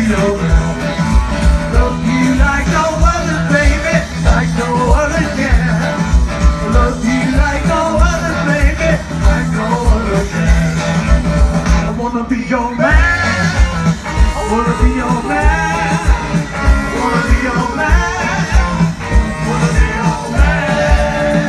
your man. Love you like no other, baby, like no other can. Love you like no other, baby, like no other can. I wanna be your man. I wanna be your man. I wanna be your man. I wanna be your man.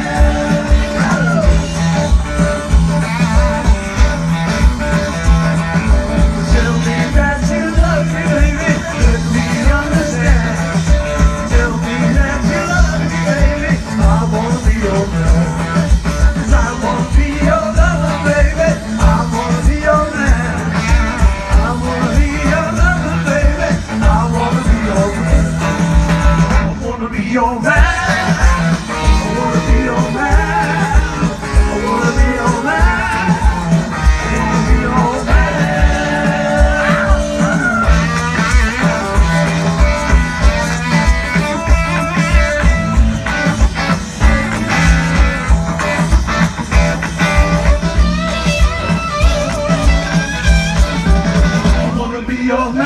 Tell me that you love me, baby. Let me understand. Tell me that you love me, baby. I wanna be your man. 'Cause I wanna be your lover, baby. I wanna be your man. I wanna be your lover, baby. I wanna be your man. I wanna be your man. I wanna be your man. I wanna be your man. I wanna be your man. I wanna be your man.